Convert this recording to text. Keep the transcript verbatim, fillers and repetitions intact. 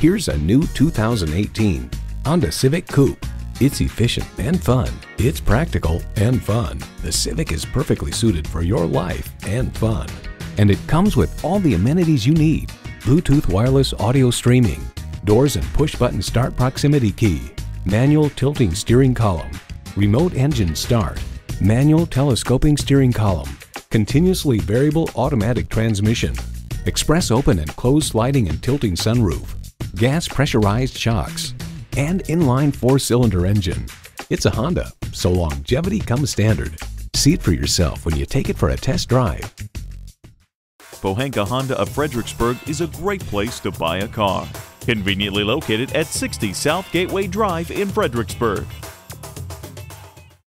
Here's a new two thousand eighteen Honda Civic Coupe. It's efficient and fun. It's practical and fun. The Civic is perfectly suited for your life and fun. And it comes with all the amenities you need. Bluetooth wireless audio streaming, doors and push-button start proximity key, manual tilting steering column, remote engine start, manual telescoping steering column, continuously variable automatic transmission, express open and closed sliding and tilting sunroof, gas pressurized shocks, and inline four-cylinder engine. It's a Honda, so longevity comes standard. See it for yourself when you take it for a test drive. Pohanka Honda of Fredericksburg is a great place to buy a car. Conveniently located at sixty South Gateway Drive in Fredericksburg.